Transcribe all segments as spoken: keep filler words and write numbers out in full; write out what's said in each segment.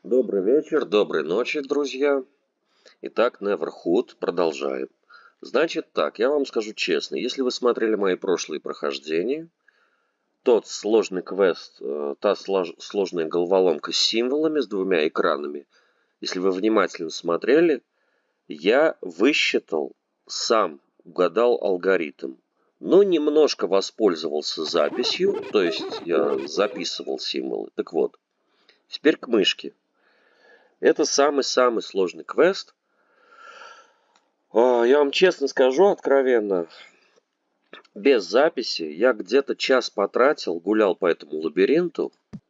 Добрый вечер, доброй ночи, друзья. Итак, Neverhood, продолжаем. Значит так, я вам скажу честно, если вы смотрели мои прошлые прохождения, тот сложный квест, та сложная головоломка с символами, с двумя экранами, если вы внимательно смотрели, я высчитал, сам угадал алгоритм. Но немножко воспользовался записью, то есть я записывал символы. Так вот, теперь к мышке. Это самый-самый сложный квест. Я вам честно скажу, откровенно, без записи я где-то час потратил, гулял по этому лабиринту.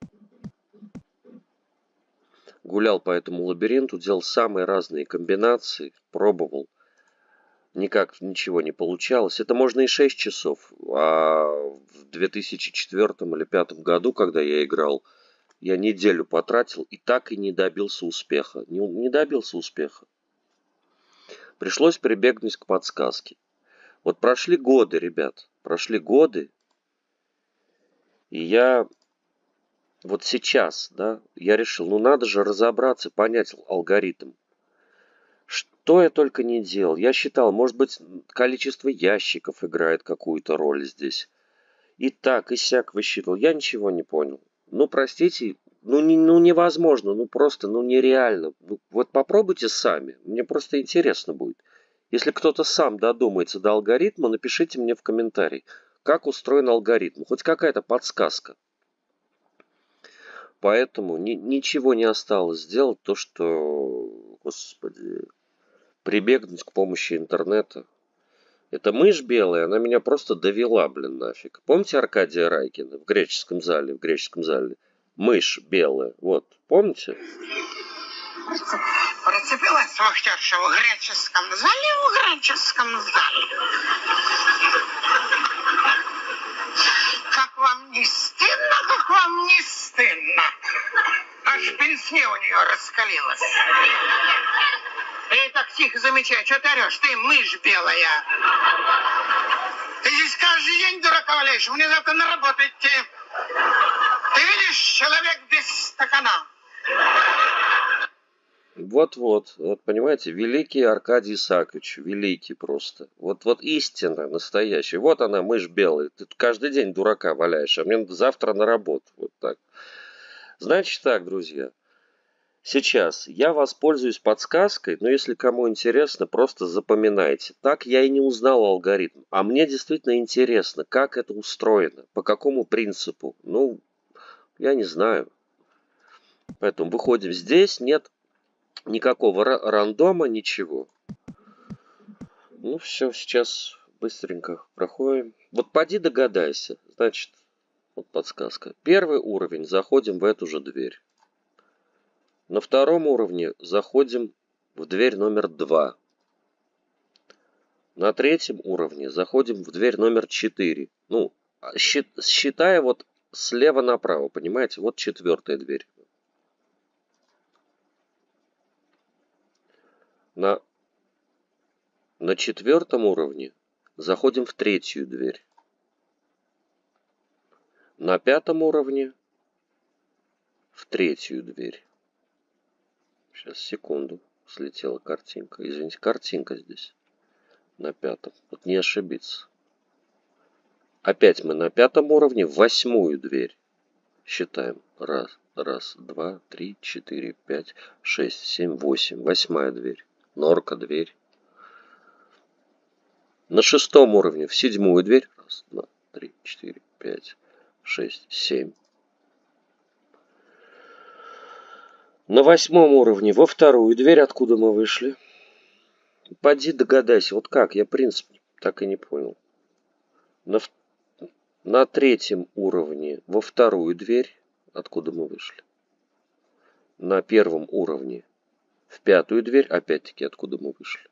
Гулял по этому лабиринту, делал самые разные комбинации, пробовал. Никак ничего не получалось. Это можно и шесть часов. А в две тысячи четвёртом или две тысячи пятом году, когда я играл, я неделю потратил и так и не добился успеха. Не, не добился успеха. Пришлось прибегнуть к подсказке. Вот прошли годы, ребят, прошли годы, и я вот сейчас, да, я решил, ну надо же разобраться, понять алгоритм. Что я только не делал. Я считал, может быть, количество ящиков играет какую-то роль здесь. И так, и сяк высчитывал. Я ничего не понял. Ну, простите, ну, не, ну невозможно, ну просто, ну нереально. Ну, вот попробуйте сами, мне просто интересно будет. Если кто-то сам додумается до алгоритма, напишите мне в комментарий, как устроен алгоритм. Хоть какая-то подсказка. Поэтому ни, ничего не осталось сделать, то, что, господи, прибегнуть к помощи интернета. Эта мышь белая, она меня просто довела, блин, нафиг. Помните Аркадия Райкина в греческом зале, в греческом зале? Мышь белая, вот, помните? Прицепилась вахтерша в греческом зале, в греческом зале. Как вам не стыдно, как вам не стыдно? Аж пенсне у нее раскалилась. Эй, так тихо замечай, что ты орешь? Ты мышь белая. Ты здесь каждый день дурака валяешь, мне завтра на работу идти. Ты видишь, человек без стакана. Вот-вот, вот понимаете, великий Аркадий Исаакович, великий просто. Вот, вот истина настоящая. Вот она, мышь белая. Ты каждый день дурака валяешь, а мне надо завтра на работу. Вот так. Значит так, друзья. Сейчас я воспользуюсь подсказкой, но если кому интересно, просто запоминайте. Так я и не узнал алгоритм. А мне действительно интересно, как это устроено, по какому принципу. Ну, я не знаю. Поэтому выходим здесь, нет никакого рандома, ничего. Ну все, сейчас быстренько проходим. Вот поди догадайся. Значит, вот подсказка. Первый уровень, заходим в эту же дверь. На втором уровне заходим в дверь номер два. На третьем уровне заходим в дверь номер четыре. Ну, считая вот слева направо, понимаете? Вот четвертая дверь. На, на четвертом уровне заходим в третью дверь. На пятом уровне в третью дверь. Сейчас, секунду. Слетела картинка. Извините, картинка здесь. На пятом. Вот не ошибиться. Опять мы на пятом уровне в восьмую дверь. Считаем. Раз, раз, два, три, четыре, пять, шесть, семь, восемь. Восьмая дверь. Норка дверь. На шестом уровне в седьмую дверь. Раз, два, три, четыре, пять, шесть, семь. На восьмом уровне во вторую дверь, откуда мы вышли. Поди догадайся, вот как, я принцип так и не понял. На, на третьем уровне во вторую дверь, откуда мы вышли. На первом уровне в пятую дверь, опять-таки, откуда мы вышли.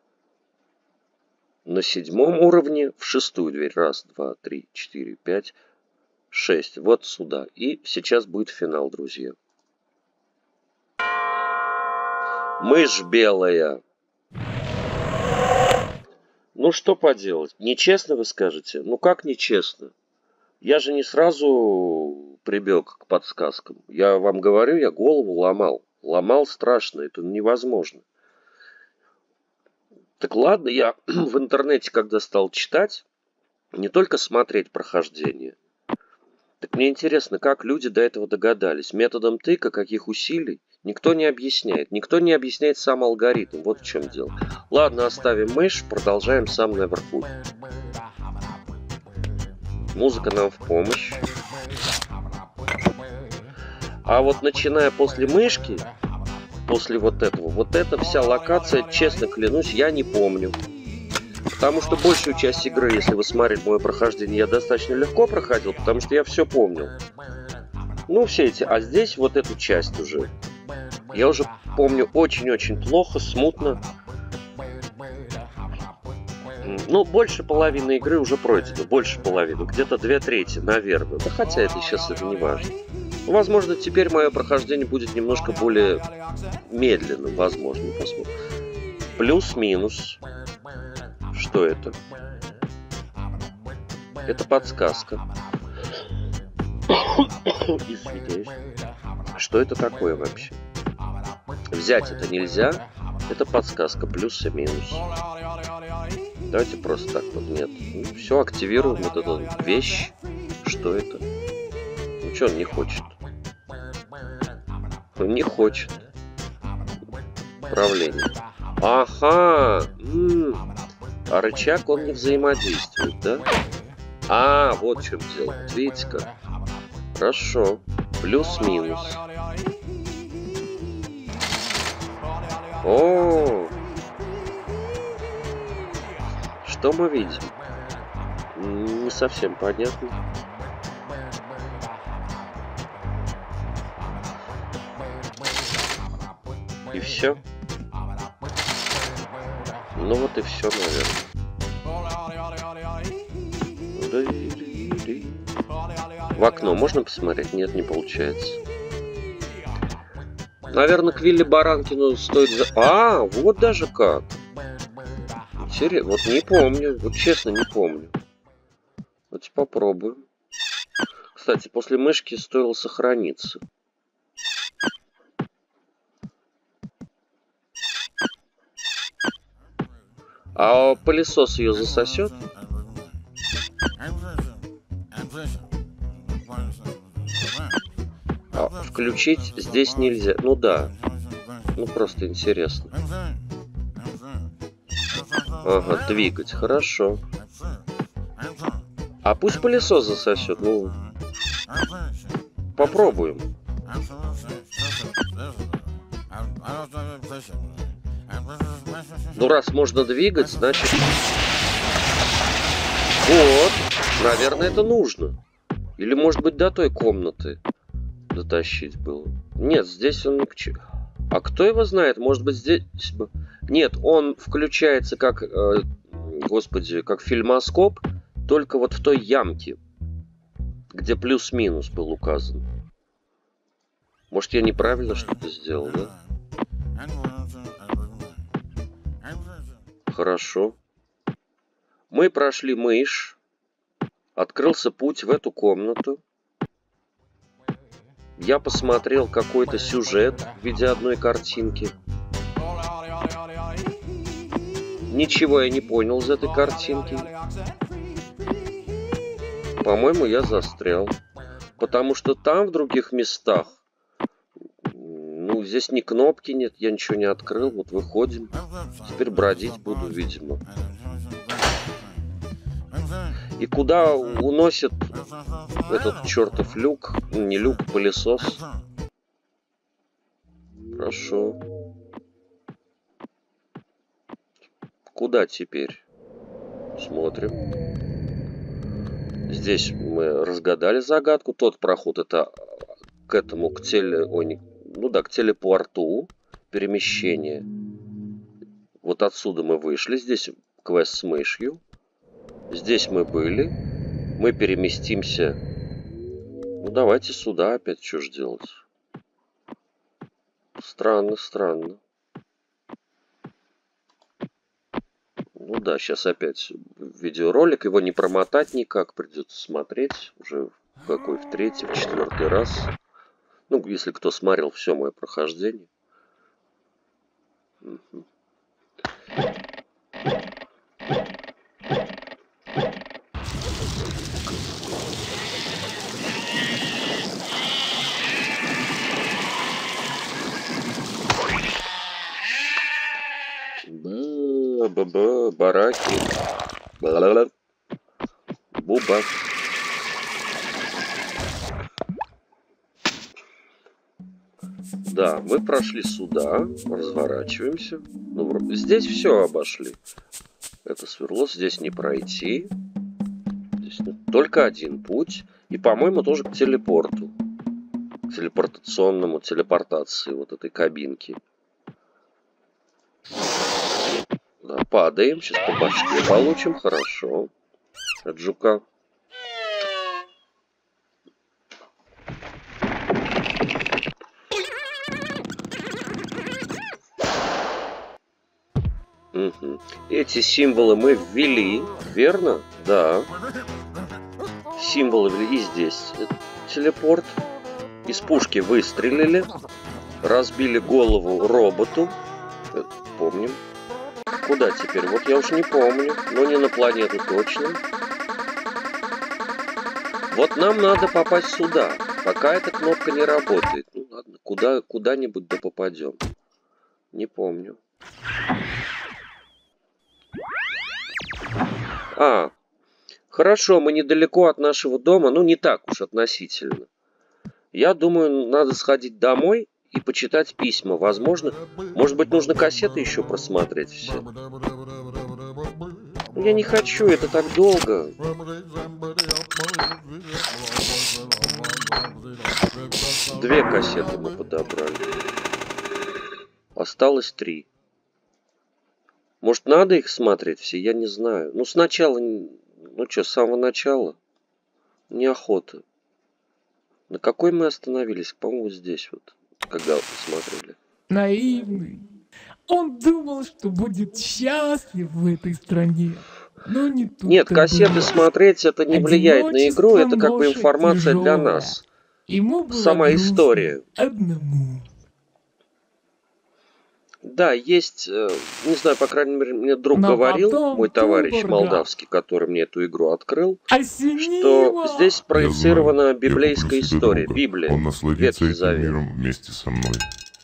На седьмом уровне в шестую дверь. Раз, два, три, четыре, пять, шесть. Вот сюда. И сейчас будет финал, друзья. Мышь белая. Ну что поделать? Нечестно вы скажете? Ну как нечестно? Я же не сразу прибег к подсказкам. Я вам говорю, я голову ломал. Ломал страшно, это невозможно. Так ладно, я в интернете, когда стал читать, не только смотреть прохождение, так мне интересно, как люди до этого догадались. Методом тыка, каких усилий, никто не объясняет. Никто не объясняет сам алгоритм. Вот в чем дело. Ладно, оставим мышь, продолжаем сам наверху. Музыка нам в помощь. А вот начиная после мышки, после вот этого, вот эта вся локация, честно клянусь, я не помню. Потому что большую часть игры, если вы смотрели мое прохождение, я достаточно легко проходил, потому что я все помнил. Ну, все эти, а здесь вот эту часть уже. Я уже помню очень-очень плохо, смутно. Ну, больше половины игры уже пройдено, больше половины, где-то две трети, наверное. Да хотя это сейчас это не важно. Ну, возможно, теперь мое прохождение будет немножко более медленным, возможно, посмотрим. Плюс-минус. Что это? Это подсказка. Извиняюсь. Что это такое вообще? Взять это нельзя. Это подсказка. Плюс и минус. Давайте просто так вот. Нет. Ну, все, активируем вот эту вещь. Что это? Ну что он не хочет? Он не хочет. Управление. Ага. М-м. А рычаг он не взаимодействует, да? А, вот в чем дело. Видите-ка. Хорошо. Плюс-минус. О! Что мы видим? Не совсем понятно. И все. Ну вот и все, наверное. В окно можно посмотреть? Нет, не получается. Наверное, к Вилли Баранкину стоит... За... А, вот даже как. Интересно. Вот не помню. Вот честно не помню. Давайте попробуем. Кстати, после мышки стоило сохраниться. А пылесос ее засосет? А включить здесь нельзя. Ну да. Ну просто интересно. Ага, двигать. Хорошо. А пусть пылесос засосет. Ну, попробуем. Ну, раз можно двигать, значит... Вот. Наверное, это нужно. Или, может быть, до той комнаты дотащить было. Нет, здесь он не к чему. А кто его знает? Может быть, здесь... Нет, он включается как... Э, господи, как фильмоскоп, только вот в той ямке, где плюс-минус был указан. Может, я неправильно что-то сделал, да? Хорошо. Мы прошли мышь. Открылся путь в эту комнату. Я посмотрел какой-то сюжет в виде одной картинки. Ничего я не понял из этой картинки. По-моему, я застрял. Потому что там, в других местах, ну, здесь ни кнопки нет, я ничего не открыл. Вот выходим. Теперь бродить буду, видимо. И куда уносит этот чертов люк? Не люк, пылесос. Хорошо. Куда теперь? Смотрим. Здесь мы разгадали загадку. Тот проход это к этому, к теле... Ой, не... Ну да, к телепорту. Перемещение. Вот отсюда мы вышли. Здесь квест с мышью. Здесь мы были. Мы переместимся. Ну, давайте сюда опять. Что ж делать? Странно, странно. Ну да, сейчас опять видеоролик. Его не промотать никак. Придется смотреть. Уже в какой? В третий, в четвертый раз. Ну, если кто смотрел все мое прохождение. Мгм. Ба-ба-ба, бараки. Бла-ла-ла. Буба. Да, мы прошли сюда, разворачиваемся. Ну, вроде здесь все обошли. Это сверло здесь не пройти. Здесь только один путь. И, по-моему, тоже к телепорту. К телепортационному, телепортации вот этой кабинки. Да, падаем. Сейчас по башке получим. Хорошо. От жука. Угу. Эти символы мы ввели, верно? Да. Символы ввели и здесь. Телепорт. Из пушки выстрелили. Разбили голову роботу. Это помним. Куда теперь? Вот я уж не помню. Но не на планету точно. Вот нам надо попасть сюда. Пока эта кнопка не работает. Ну ладно, куда, куда-нибудь да попадем. Не помню. А, хорошо, мы недалеко от нашего дома, ну не так уж относительно. Я думаю, надо сходить домой и почитать письма. Возможно, может быть, нужно кассеты еще просмотреть все. Ну, я не хочу, это так долго. Две кассеты мы подобрали. Осталось три. Может, надо их смотреть все? Я не знаю. Ну, сначала... Ну что, с самого начала? Неохота. На какой мы остановились? По-моему, здесь вот. Когда вот смотрели. Наивный. Он думал, что будет счастлив в этой стране. Но не тут. Нет, кассеты смотреть, это не влияет на игру. Это как бы информация для нас. Ему было сама история. Одному. Да, есть, не знаю, по крайней мере, мне друг Но говорил, мой товарищ Туборга. Молдавский, который мне эту игру открыл, Осенило. что здесь проецирована знаю, библейская история, друга. Библия, Он насладится Ветхий этим миром вместе со мной.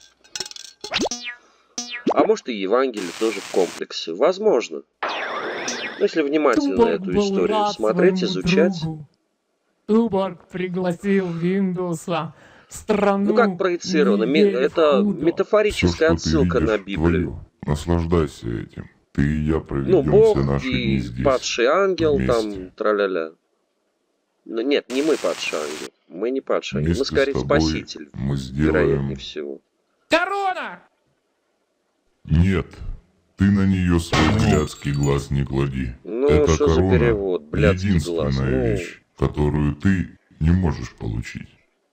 А может и Евангелие тоже в комплексе, возможно. Но если внимательно Туборг эту историю смотреть, изучать... Другу. Туборг пригласил Виндуса в страну. Ну как проецировано? Это метафорическая Все, отсылка видишь, на Библию. Твое. Наслаждайся этим. Ты и я проведем Ну, Бог все наши и дни здесь. падший ангел, вместе. там, траля-ля. Ну, нет, не мы падший ангел. Мы не падший ангел. Вместе Мы скорее с тобой спаситель. Мы сделаем... Вероятнее всего. Корона! Нет. Ты на нее свой блядский глаз не клади. Ну, Это что за корона перевод? Блядский единственная глаз. Ну... вещь, которую ты не можешь получить.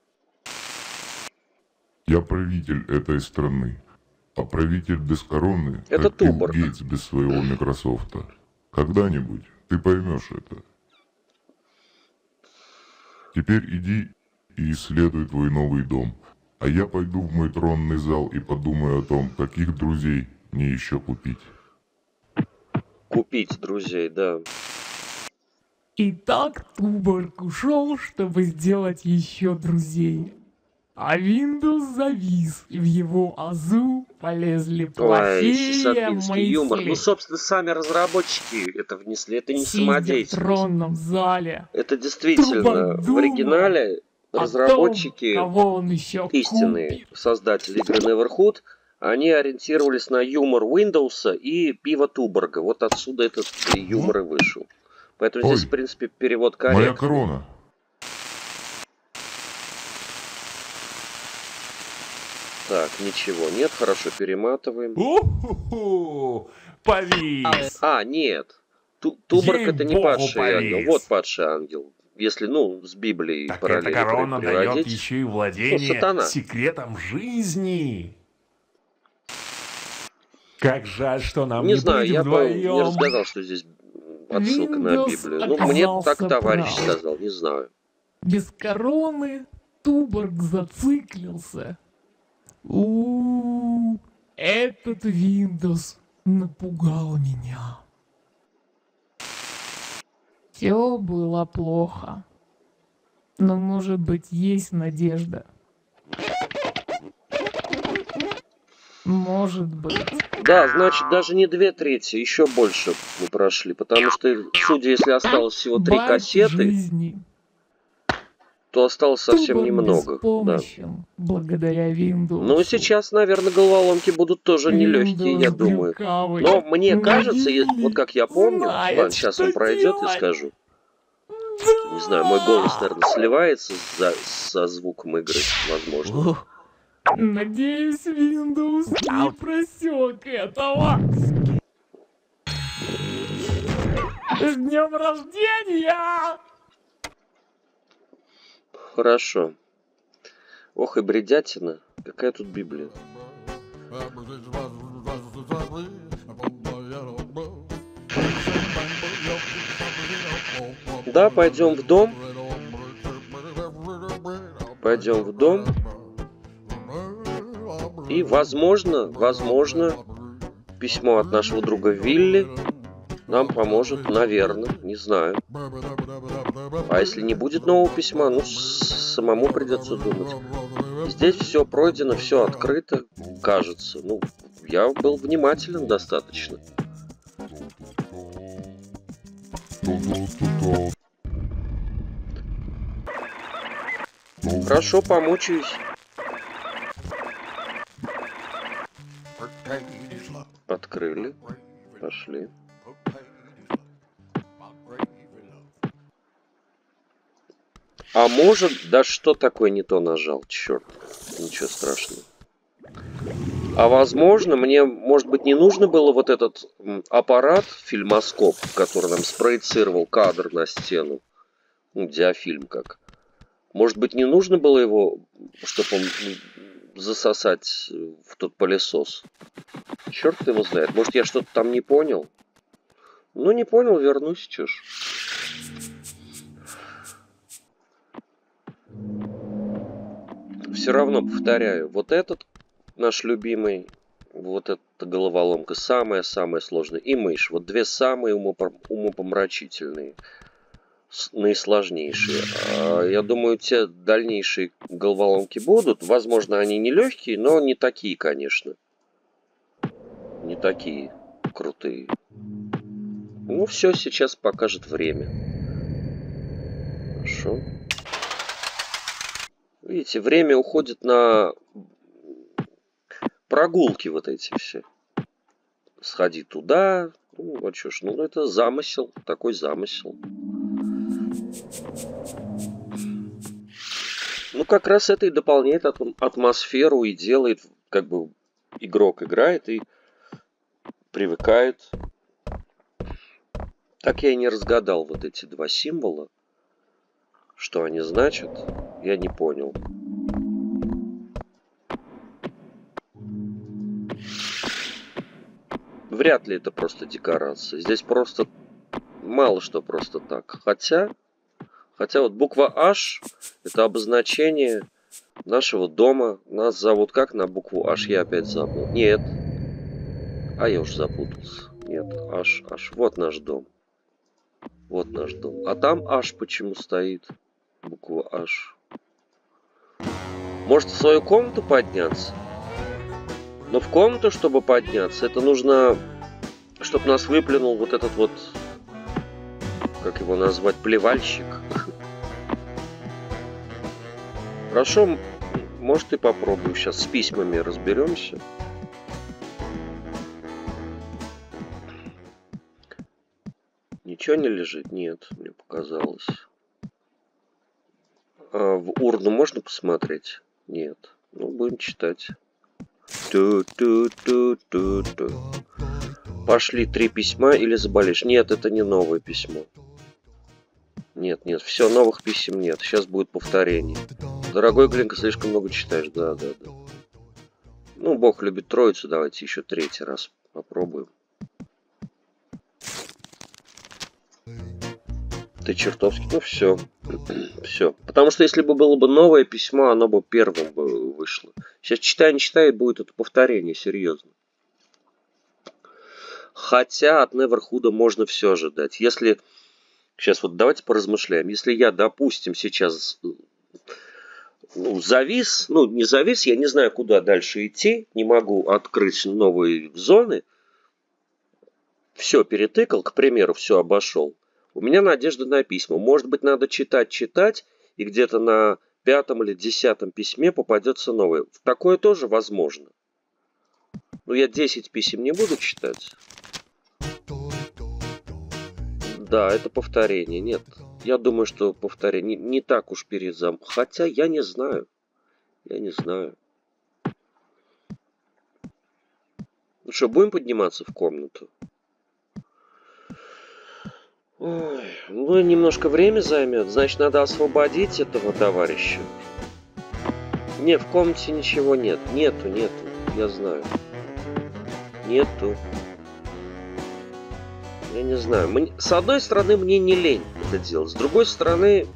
Я правитель этой страны. А правитель без короны, Это как Билл Туборг. Гейтс без своего Микрософта. Когда-нибудь ты поймешь это. Теперь иди и исследуй твой новый дом. А я пойду в мой тронный зал и подумаю о том, каких друзей мне еще купить. Купить друзей, да. Итак, Туборг ушел, чтобы сделать еще друзей. А Windows завис, и в его азу полезли Ой, плохие сисадминский юмор. мысли. Ну, собственно, сами разработчики это внесли. Это не Сидя в самодеятельность. тронном зале, Это действительно Туборг в думал оригинале о разработчики, том, кого он еще истинные купит. создатели игры Neverhood, они ориентировались на юмор Windows и пиво Туборга. Вот отсюда этот юмор и вышел. Поэтому Ой, здесь, в принципе, перевод Моя корректный. корона. Так, ничего нет, хорошо, перематываем. У-ху-ху! Повис! А, нет. Ту- Туборг это не Ей-богу, падший ангел. повис. Вот падший ангел. Если, ну, с Библией Так эта параллели корона дает приводить. еще и Ну, владение сатана. секретом жизни. Как жаль, что нам Не не, знаю, быть я бы не вдвоем. рассказал, что здесь отсылка на Windows Библию. Ну, мне оказался так товарищ прав. сказал, не знаю. Без короны Туборг зациклился. У-у-у. Этот Windows напугал меня. Все было плохо. Но, может быть, есть надежда. Может быть. Да, значит, даже не две трети, еще больше мы прошли. Потому что, судя, если осталось всего три Бать кассеты, жизни. то осталось совсем Тубор немного. Да. беспомощен, благодаря Windows. Ну, сейчас, наверное, головоломки будут тоже нелегкие, я думаю. Белкавый. Но мне кажется, я- Могильник вот как я помню, знает, ладно, сейчас он что пройдет, я делать. скажу. Не знаю, мой голос, наверное, сливается за- со звуком игры, возможно. Надеюсь, Windows не просек этого. С днем рождения! Хорошо. Ох и бредятина. Какая тут Библия? Да, пойдем в дом. Пойдем в дом. И, возможно, возможно, письмо от нашего друга Вилли нам поможет, наверное, не знаю. А если не будет нового письма, ну, с- самому придется думать. Здесь все пройдено, все открыто, кажется. Ну, я был внимателен достаточно. Хорошо, помучаюсь. Открыли. Пошли. А может, да что такое не то нажал, черт, ничего страшного. А возможно, мне, может быть, не нужно было вот этот м, аппарат, фильмоскоп, который нам спроецировал кадр на стену, ну, диафильм как. Может быть, не нужно было его, чтобы он м, засосать в тот пылесос. Черт его знает, может, я что-то там не понял. Ну, не понял, вернусь, чё ж. Все равно, повторяю, вот этот наш любимый, вот эта головоломка самая-самая сложная. И мышь. Вот две самые умопом- умопомрачительные. с- Наисложнейшие. А я думаю, те дальнейшие головоломки будут. Возможно, они не легкие, но не такие, конечно. Не такие крутые. Ну, все сейчас покажет время. Хорошо. Видите, время уходит на прогулки вот эти все. Сходи туда. Ну, вот что ж, ну это замысел. Такой замысел. Ну, как раз это и дополняет атм- атмосферу и делает, как бы, игрок играет и привыкает. Так я и не разгадал вот эти два символа. Что они значат, я не понял. Вряд ли это просто декорация. Здесь просто мало что просто так. Хотя, хотя вот буква H это обозначение нашего дома. Нас зовут как на букву H? Я опять забыл. Нет. А я уж запутался. Нет, H, H. Вот наш дом. Вот наш дом. А там H почему стоит? Буква H. Может, в свою комнату подняться? Но в комнату, чтобы подняться, это нужно, чтобы нас выплюнул вот этот вот, как его назвать, плевальщик. Хорошо, может и попробую. Сейчас с письмами разберемся. Ничего не лежит? Нет, мне показалось. А в урну можно посмотреть? Нет. Ну, будем читать. Ту-ту-ту-ту-ту. Пошли три письма или заболеешь? Нет, это не новое письмо. Нет, нет, все, новых писем нет. Сейчас будет повторение. Дорогой Глинка, слишком много читаешь. Да, да, да. Ну, Бог любит троицу. Давайте еще третий раз попробуем. Ты чертовски. Ну, все. Все. Потому что если бы было бы новое письмо, оно бы первым бы вышло. Сейчас читай, не читай, будет это повторение, серьезно. Хотя от Неверхуда можно все ожидать. Если... Сейчас вот давайте поразмышляем. Если я, допустим, сейчас ну, завис, ну не завис, я не знаю, куда дальше идти, не могу открыть новые зоны, все перетыкал, к примеру, все обошел. У меня надежда на письма. Может быть, надо читать, читать, и где-то на пятом или десятом письме попадется новое. Такое тоже возможно. Но я десять писем не буду читать. Да, это повторение. Нет, я думаю, что повторение не, не так уж перезам. Хотя я не знаю. Я не знаю. Ну что, будем подниматься в комнату? Ой, ну, немножко время займет. Значит, надо освободить этого товарища. Не, в комнате ничего нет. Нету, нету. Я знаю. Нету. Я не знаю. Мне... С одной стороны, мне не лень это делать. С другой стороны...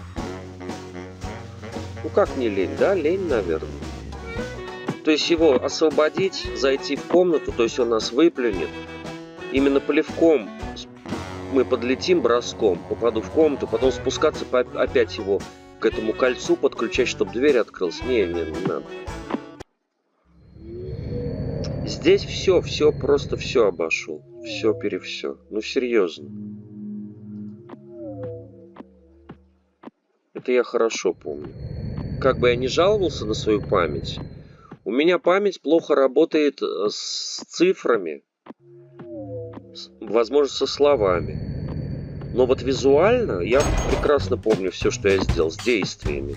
Ну, как не лень, да? Лень, наверное. То есть его освободить, зайти в комнату, то есть он нас выплюнет. Именно плевком мы подлетим броском, попаду в комнату, потом спускаться, опять его к этому кольцу подключать, чтобы дверь открылась. Не, не, не надо. Здесь все, все, просто все обошел. Все, перевсё. Ну, серьезно. Это я хорошо помню. Как бы я ни жаловался на свою память, у меня память плохо работает с цифрами, возможно, со словами. Но вот визуально я прекрасно помню все, что я сделал с действиями.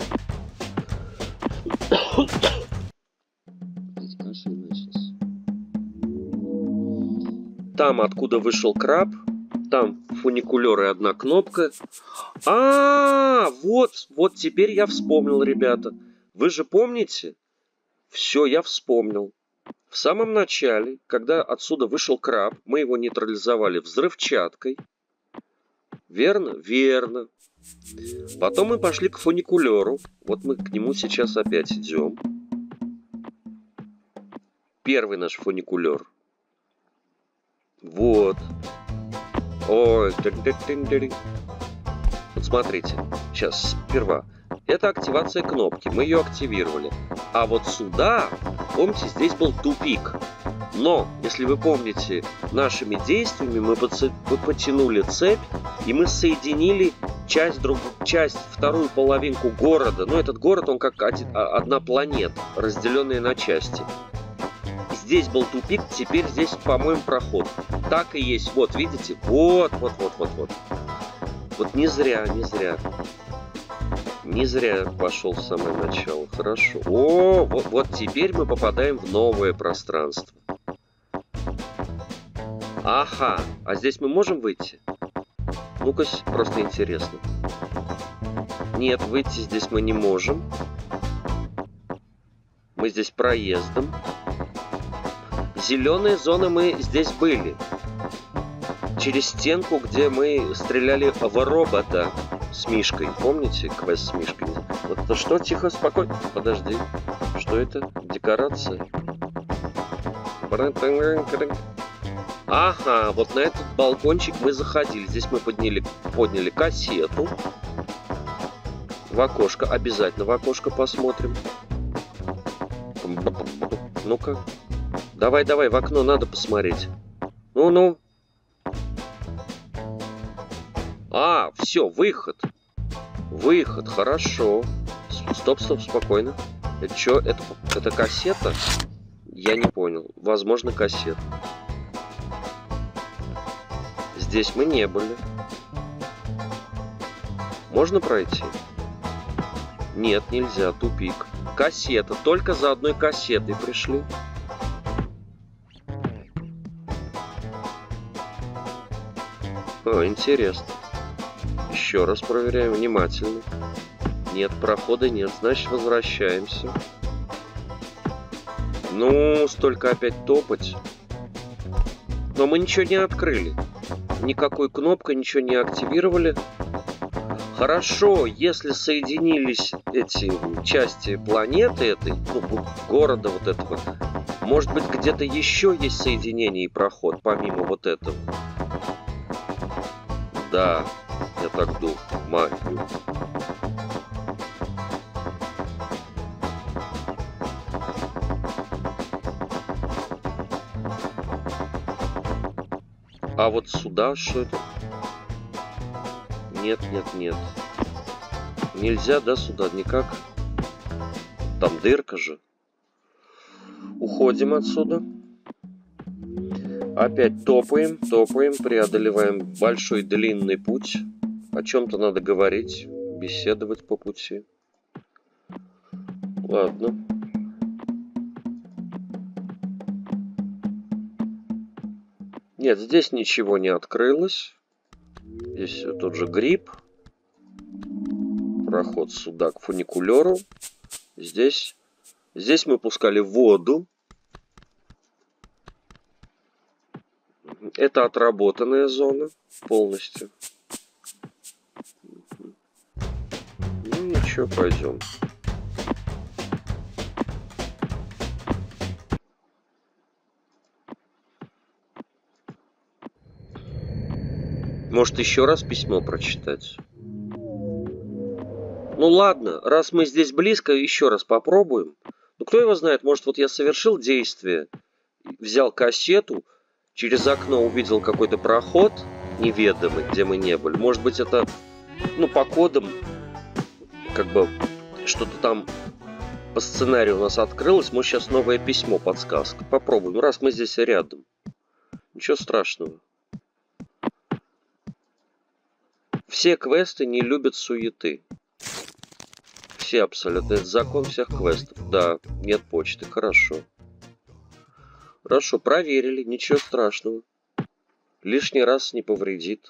Там, откуда вышел краб, там фуникулер и одна кнопка. А, вот, вот теперь я вспомнил, ребята. Вы же помните? Все, я вспомнил. В самом начале, когда отсюда вышел краб, мы его нейтрализовали взрывчаткой. Верно? Верно. Потом мы пошли к фуникулеру. Вот мы к нему сейчас опять идем. Первый наш фуникулер. Вот. Ой. Вот смотрите. Сейчас, сперва. Это активация кнопки. Мы ее активировали. А вот сюда, помните, здесь был тупик. Но, если вы помните, нашими действиями мы потянули цепь, и мы соединили часть, друг... часть вторую половинку города. Но этот город, он как один, одна планета, разделенная на части. Здесь был тупик, теперь здесь, по-моему, проход. Так и есть. Вот, видите? Вот, вот, вот, вот, вот. Вот не зря, не зря. Не зря пошел в самое начало. Хорошо. О, вот, вот теперь мы попадаем в новое пространство. Ага. А здесь мы можем выйти? Ну-ка, просто интересно. Нет, выйти здесь мы не можем. Мы здесь проездом. Зеленые зоны мы здесь были. Через стенку, где мы стреляли в робота с Мишкой. Помните квест с Мишкой? Вот это что? Тихо, спокойно. Подожди. Что это? Декорация? Ага, вот на этот балкончик мы заходили. Здесь мы подняли, подняли кассету. В окошко. Обязательно в окошко посмотрим. Ну-ка. Давай, давай, в окно надо посмотреть. Ну-ну. А, все, выход. Выход, хорошо. Стоп, стоп, спокойно. Это что? Это, это кассета? Я не понял. Возможно, кассета. Здесь мы не были. Можно пройти? Нет, нельзя. Тупик. Кассета. Только за одной кассетой пришли. О, интересно. Еще раз проверяем внимательно. Нет, прохода нет. Значит, возвращаемся. Ну, столько опять топать. Но мы ничего не открыли. Никакой кнопкой ничего не активировали. Хорошо, если соединились эти части планеты этой, ну, города вот этого, может быть, где-то еще есть соединение и проход, помимо вот этого. Да, я так думаю. Магию. А вот сюда что это? Нет, нет, нет. Нельзя, да, сюда никак. Там дырка же. Уходим отсюда. Опять топаем, топаем, преодолеваем большой длинный путь. О чем-то надо говорить, беседовать по пути. Ладно. Нет, здесь ничего не открылось. Здесь тот же гриб. Проход сюда к фуникулеру. Здесь, здесь мы пускали воду. Это отработанная зона полностью. Ну ничего, пойдем. Может, еще раз письмо прочитать? Ну ладно, раз мы здесь близко, еще раз попробуем. Ну кто его знает, может, вот я совершил действие, взял кассету, через окно увидел какой-то проход неведомый, где мы не были. Может быть, это, ну, по кодам, как бы, что-то там по сценарию у нас открылось. Может, сейчас новое письмо, подсказка. Попробуем, раз мы здесь рядом. Ничего страшного. Все квесты не любят суеты. Все абсолютно. Это закон всех квестов. Да, нет почты. Хорошо. Хорошо, проверили. Ничего страшного. Лишний раз не повредит.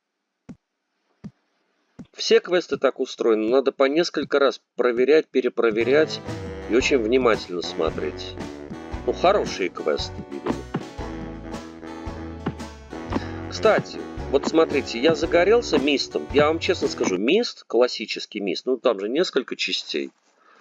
Все квесты так устроены. Надо по несколько раз проверять, перепроверять и очень внимательно смотреть. Ну, хорошие квесты, видимо. Кстати, вот смотрите, я загорелся мистом. Я вам честно скажу, мист, классический мист, ну там же несколько частей.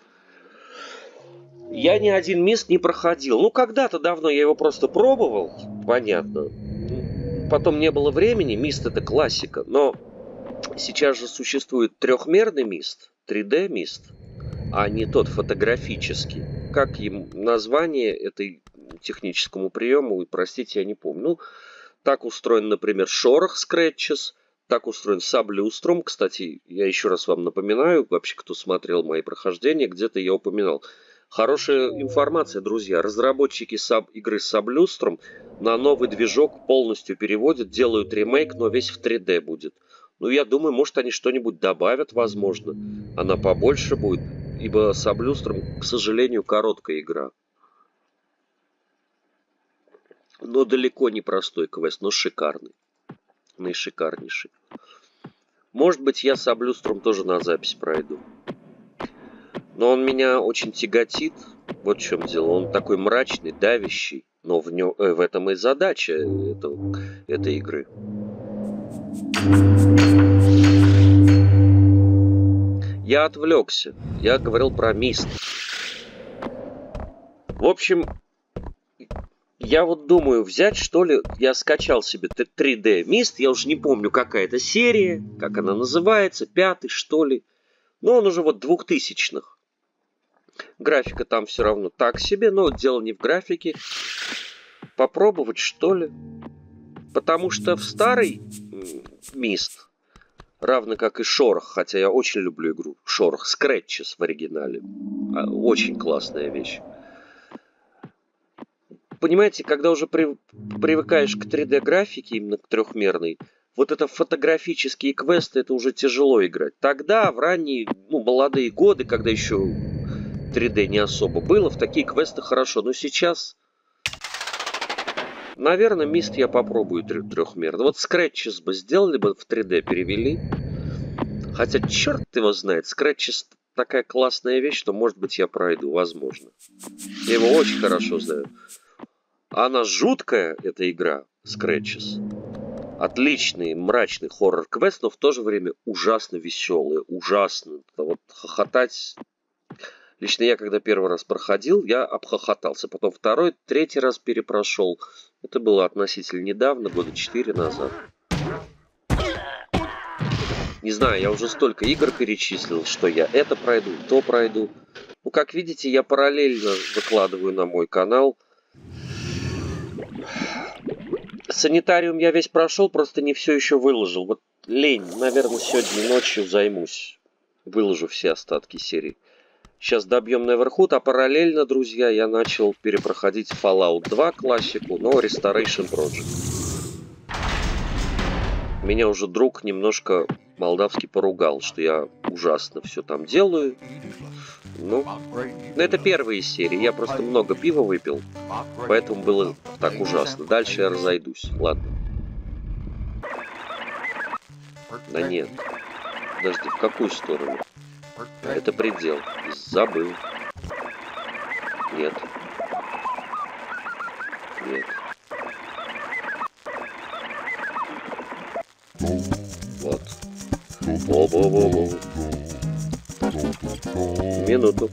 Я ни один мист не проходил. Ну, когда-то давно я его просто пробовал, понятно. Потом не было времени, мист это классика. Но сейчас же существует трехмерный мист, три дэ мист, а не тот фотографический. Как им название этой техническому приему, простите, я не помню. Ну, так устроен, например, шорох Scratches, так устроен Sublustrum. Кстати, я еще раз вам напоминаю, вообще, кто смотрел мои прохождения, где-то я упоминал. Хорошая информация, друзья. Разработчики саб игры Sublustrum на новый движок полностью переводят, делают ремейк, но весь в три дэ будет. Ну, я думаю, может, они что-нибудь добавят, возможно. Она побольше будет, ибо Sublustrum, к сожалению, короткая игра. Но далеко не простой квест, но шикарный. Наишикарнейший. Может быть, я Sublustrum тоже на запись пройду. Но он меня очень тяготит. Вот в чем дело. Он такой мрачный, давящий. Но в, нем, э, в этом и задача этого, этой игры. Я отвлекся. Я говорил про мист. В общем... Я вот думаю, взять, что ли, я скачал себе три дэ мист, я уже не помню, какая это серия, как она называется, пятый, что ли. Но он уже вот двухтысячных. Графика там все равно так себе, но дело не в графике. Попробовать, что ли. Потому что в старый мист, равно как и шорох, хотя я очень люблю игру, шорох Scratches в оригинале. Очень классная вещь. Понимаете, когда уже при, привыкаешь к три дэ графике, именно к трехмерной, вот это фотографические квесты, это уже тяжело играть. Тогда, в ранние, ну, молодые годы, когда еще три дэ не особо было, в такие квесты хорошо. Но сейчас, наверное, мист я попробую трехмерно. Вот Scratches бы сделали бы в три дэ, перевели. Хотя, черт его знает, Scratches такая классная вещь, что, может быть, я пройду, возможно. Я его очень хорошо знаю. Она жуткая, эта игра, Scratches. отличный мрачный хоррор-квест, но в то же время ужасно веселый, ужасно. Вот хохотать... Лично я, когда первый раз проходил, я обхохотался. Потом второй, третий раз перепрошел. Это было относительно недавно, года четыре назад. Не знаю, я уже столько игр перечислил, что я это пройду, то пройду. Ну, как видите, я параллельно выкладываю на мой канал. Санитариум я весь прошел, просто не все еще выложил. Вот лень, наверное, сегодня ночью займусь. Выложу все остатки серии. Сейчас добьем Neverhood, а параллельно, друзья, я начал перепроходить Fallout два классику, но Restoration Project. Меня уже друг немножко молдавски поругал, что я ужасно все там делаю. Ну, но это первые серии, я просто много пива выпил, поэтому было так ужасно. Дальше я разойдусь, ладно. Да нет, подожди, в какую сторону? Это предел. Забыл. Нет. Нет. Вот. Во-во-во-во. Минуту.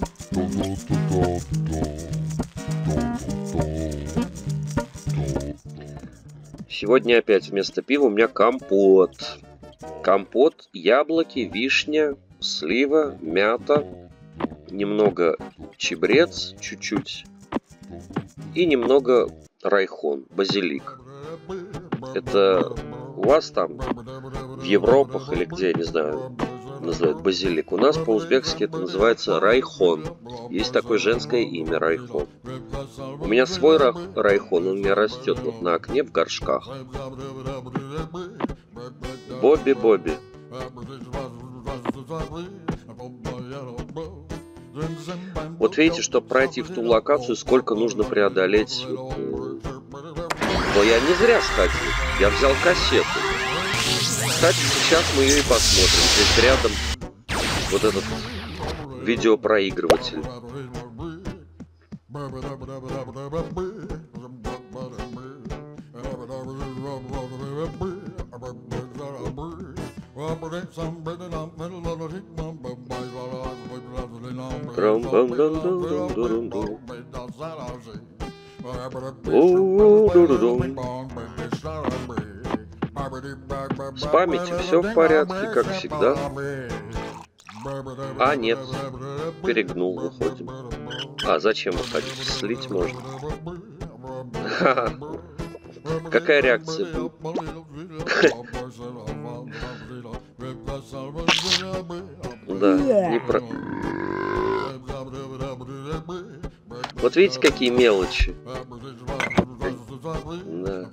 Сегодня опять вместо пива у меня компот. Компот, яблоки, вишня, слива, мята, немного чабрец, чуть-чуть, и немного райхон, базилик. Это у вас там в Европах или где, я не знаю, называют базилик. У нас по-узбекски это называется райхон. Есть такое женское имя райхон. У меня свой райхон, он у меня растет вот на окне в горшках. Бобби-Бобби. Вот видите, чтобы пройти в ту локацию, сколько нужно преодолеть. Но я не зря сходил. Я взял кассету. Кстати, сейчас мы ее и посмотрим. Здесь рядом вот этот видеопроигрыватель. С памятью все в порядке, как всегда. А, нет. Перегнул, выходим. А, зачем выходить? Слить можно. Какая реакция будет? Да, не про... Вот видите, какие мелочи. Да.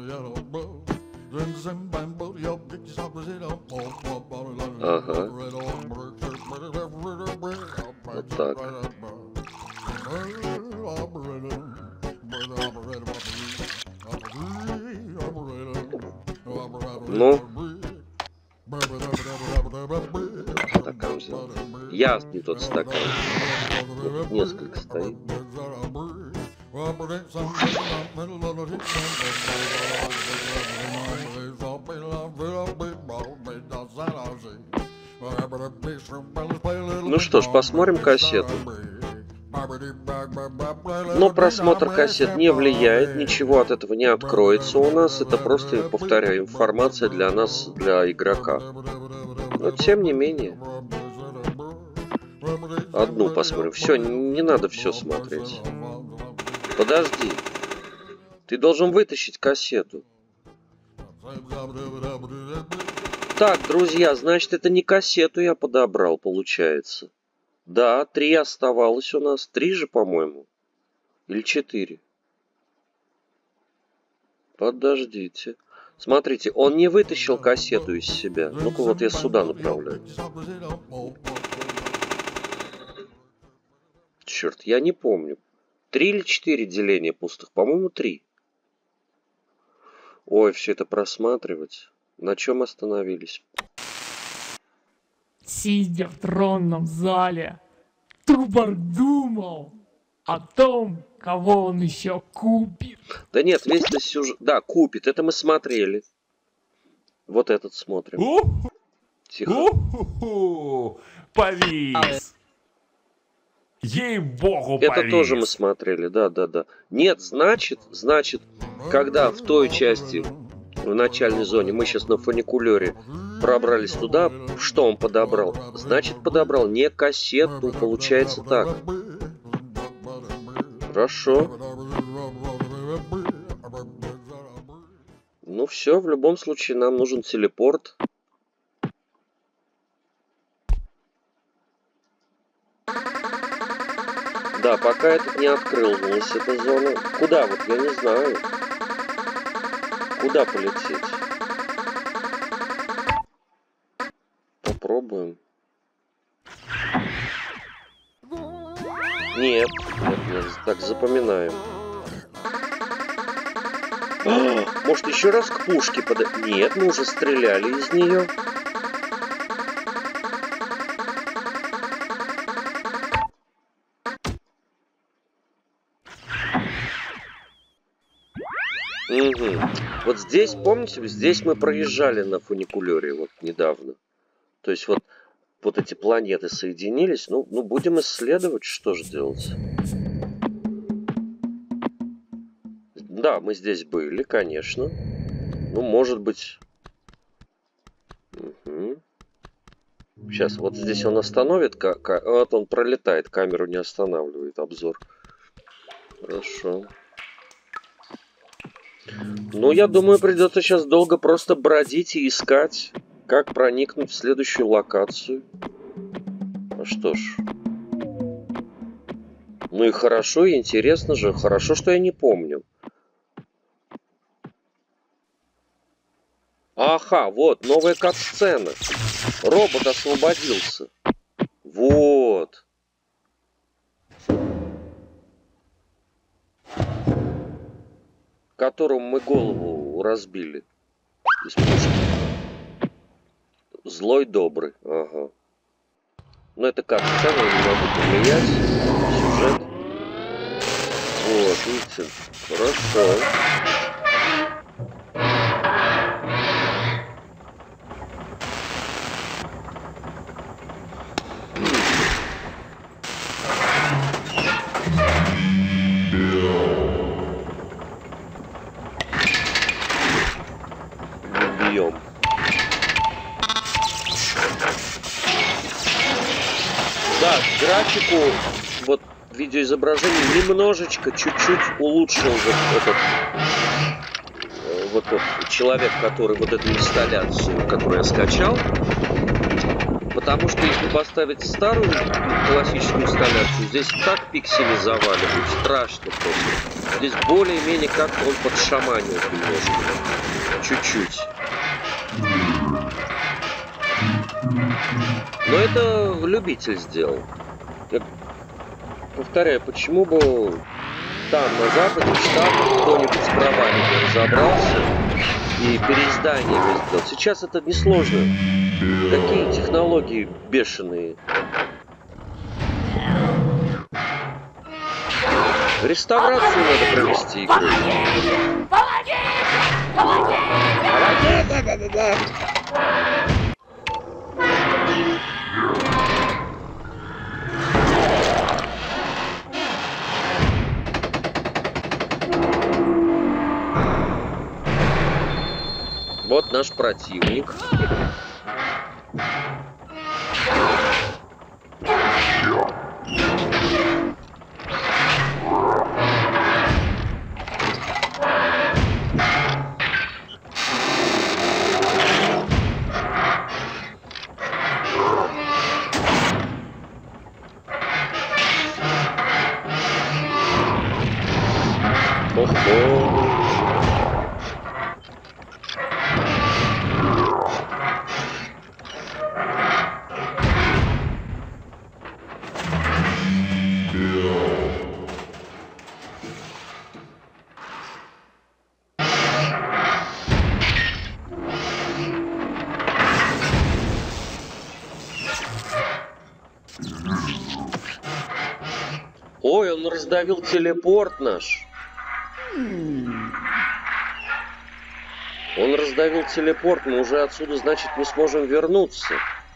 Ага. Вот так. Ну. Стакан взял. Я не тот стакан. Вот несколько стоит. Ну что ж, посмотрим кассету. Но просмотр кассет не влияет, ничего от этого не откроется у нас. Это просто, повторяю, информация для нас, для игрока. Но тем не менее. Одну посмотрим. Все, не надо все смотреть. Подожди. Ты должен вытащить кассету. Так, друзья, значит, это не кассету я подобрал, получается. Да, три оставалось у нас. Три же, по-моему. Или четыре. Подождите. Смотрите, он не вытащил кассету из себя. Ну-ка, вот я сюда направляю. Черт, я не помню. Три или четыре деления пустых? По-моему, три. Ой, все это просматривать. На чем остановились? Сидя в тронном зале, Тубор думал о том, кого он еще купит. Да нет, весь этот сюжет... Да, купит, это мы смотрели. Вот этот смотрим. Уху, Тихо. уху, повис. Ей-богу, повис. Это тоже мы смотрели, да, да, да. Нет, значит, значит, когда в той части, в начальной зоне, мы сейчас на фуникулере пробрались туда, что он подобрал? Значит, подобрал не кассету, получается так. Хорошо. Ну все, в любом случае нам нужен телепорт. Да, пока этот не открылась эта зона. Куда вот, я не знаю. Куда полететь? Попробуем. Нет, нет, нет, так запоминаем. А, может еще раз к пушке под... Нет, мы уже стреляли из нее. Угу. Вот здесь, помните, здесь мы проезжали на фуникулере вот недавно. То есть вот, вот эти планеты соединились. Ну, ну, будем исследовать, что же делать. Да, мы здесь были, конечно. Ну, может быть... Угу. Сейчас, вот здесь он остановит. Вот он пролетает, камеру не останавливает, обзор. Хорошо. Ну, я думаю, придется сейчас долго просто бродить и искать, как проникнуть в следующую локацию. А что ж. Ну и хорошо, и интересно же. Хорошо, что я не помню. Ага, вот, новая кат-сцена. Робот освободился. Вот. Которому мы голову разбили из пушки. Злой, добрый. Ага. Но это как сцена, не могу повлиять. Сюжет. Вот, видите. Хорошо. Бьем. Да, графику, вот видеоизображение немножечко, чуть-чуть улучшил вот этот, вот этот человек, который вот эту инсталляцию, которую я скачал. Потому что если поставить старую классическую инсталляцию, здесь так пиксели заваливают, страшно просто. Здесь более-менее как он подшаманил немножко. Чуть-чуть. Но это любитель сделал. Я повторяю, почему бы там, на Западе, в Штатах, кто-нибудь с правами не разобрался и переиздание сделал. Сейчас это несложно. Какие технологии бешеные. Реставрацию надо провести игру. Помоги! Помоги! Да-да-да-да. Вот наш противник. Ого. Ой, он раздавил телепорт наш. Он раздавил телепорт, мы уже отсюда, значит, не сможем вернуться.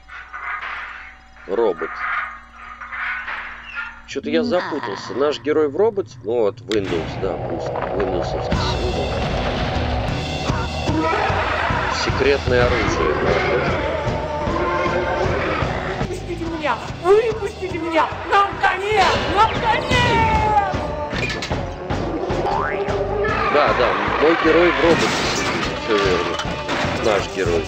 Робот. Что-то я запутался. Наш герой в роботе? Ну вот, Windows, да, пусть. Windows. Секретное оружие. Выпустите меня! Выпустите меня! Нам конец! Нам конец! Да, да, мой герой в роботе. Все верно. Наш герой.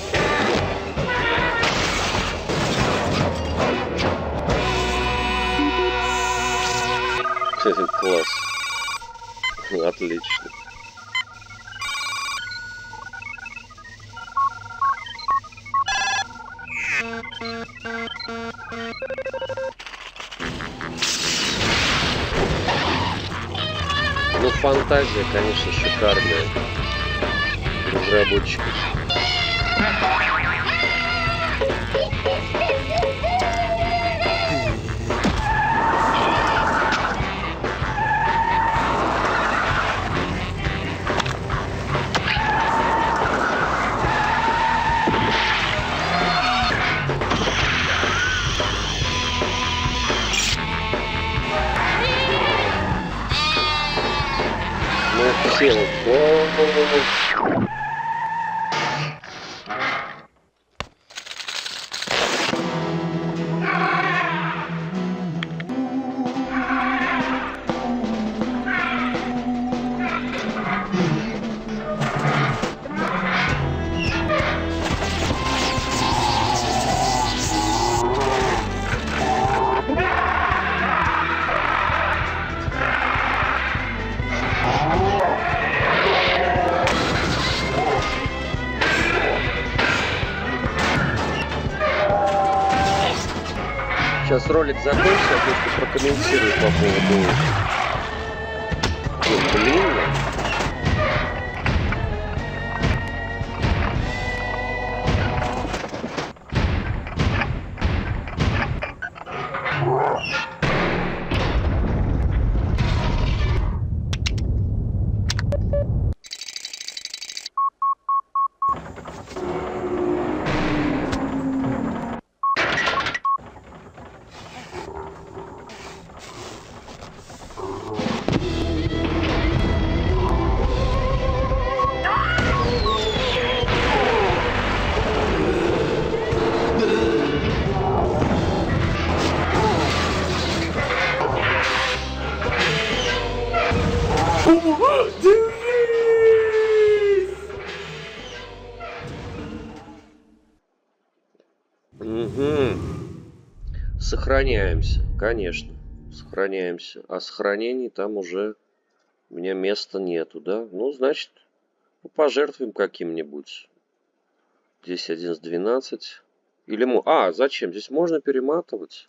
Класс. Отлично. Ну, фантазия, конечно, шикарная. Разработчиков. Все вот. Сейчас ролик закончится, я просто прокомментирую по поводу длинного. Угу. Сохраняемся, конечно. Сохраняемся. А сохранений там уже у меня места нету, да? Ну, значит, пожертвуем каким-нибудь. Здесь одиннадцать двенадцать. Или мы... А, зачем? Здесь можно перематывать.